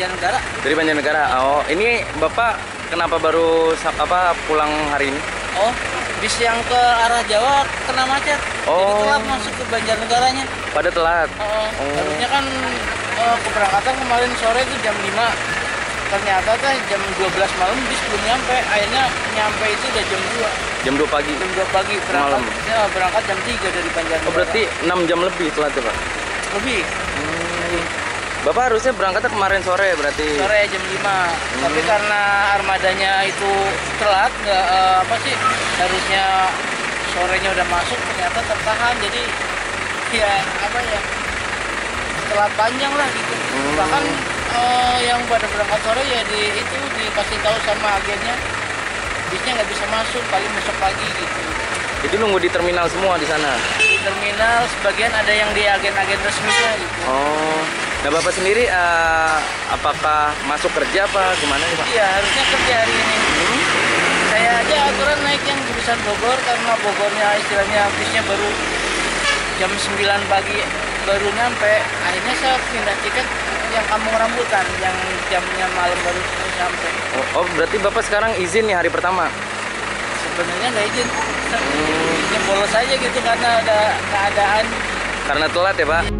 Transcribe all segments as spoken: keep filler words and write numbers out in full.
Banjarnegara. Dari Banjarnegara. Oh, ini Bapak kenapa baru apa pulang hari ini? Oh, bis yang ke arah Jawa kena macet. Oh. Jadi telat masuk ke Banjarnegaranya. Pada telat. Oh, Oh. harusnya kan eh, keberangkatan kemarin sore itu jam lima. Ternyata teh jam dua belas malam bis belum nyampe. Akhirnya nyampe itu udah jam dua. Jam dua pagi. Jam dua pagi berangkat. Malam. Ya, berangkat jam tiga dari Banjarnegara. Oh, berarti enam jam lebih telat ya, Pak? lebih. Hmm. Bapak harusnya berangkatnya kemarin sore berarti. Sore jam lima. Hmm. Tapi karena armadanya itu telat, nggak eh, apa sih? Harusnya sorenya udah masuk, ternyata tertahan. Jadi ya apa ya? Telat panjang lah gitu. Hmm. Bahkan eh, yang pada berangkat sore ya di itu dikasih tahu sama agennya bisnya nggak bisa masuk, paling besok pagi gitu. Itu nunggu di terminal semua di sana. Di terminal sebagian ada yang di agen-agen resminya gitu. Oh. Nah, Bapak sendiri uh, apakah masuk kerja apa gimana nih, Pak? Iya, harusnya kerja hari ini. Hmm? Saya aja aturan naik yang jurusan Bogor karena Bogornya istilahnya bisnya baru jam sembilan pagi baru nyampe. Akhirnya saya pindah tiket yang Kampung Rambutan yang jamnya malam baru sampai. Oh, oh, berarti Bapak sekarang izin nih hari pertama? Sebenarnya nggak izin. Ini bolos aja gitu karena ada keadaan. Karena telat ya, Pak?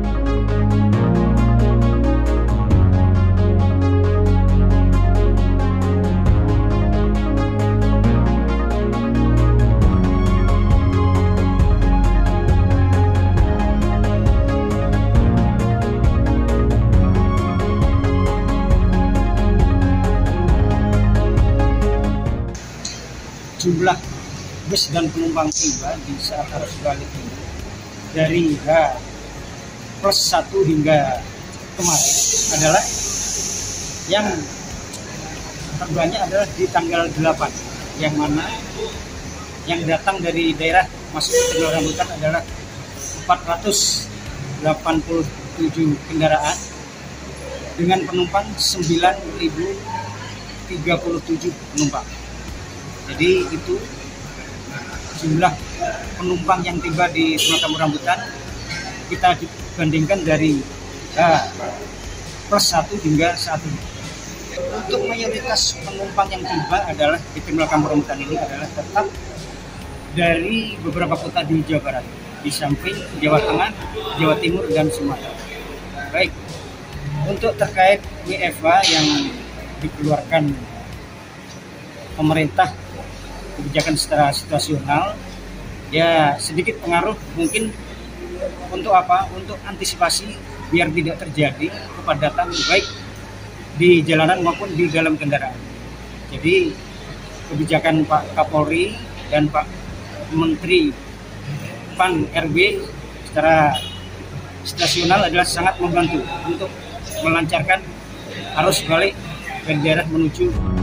Jumlah bus dan penumpang tiba di saat arus balik ini dari H plus satu hingga kemarin adalah yang terbanyak adalah di tanggal delapan, yang mana yang datang dari daerah masuk ke Terminal Rambutan adalah empat ratus delapan puluh tujuh kendaraan dengan penumpang sembilan ribu tiga puluh tujuh penumpang. Jadi itu jumlah penumpang yang tiba di Terminal Rambutan kita dibandingkan dari H plus satu hingga saat ini. Untuk mayoritas penumpang yang tiba adalah di Terminal Rambutan ini adalah tetap dari beberapa kota di Jawa Barat, di samping Jawa Tengah, Jawa Timur, dan Sumatera. Baik, untuk terkait W F H yang dikeluarkan pemerintah kebijakan secara situasional, ya sedikit pengaruh mungkin untuk apa? Untuk antisipasi biar tidak terjadi kepadatan baik di jalanan maupun di dalam kendaraan. Jadi kebijakan Pak Kapolri dan Pak Menteri P A N R B secara situasional adalah sangat membantu untuk melancarkan arus balik dari daerah menuju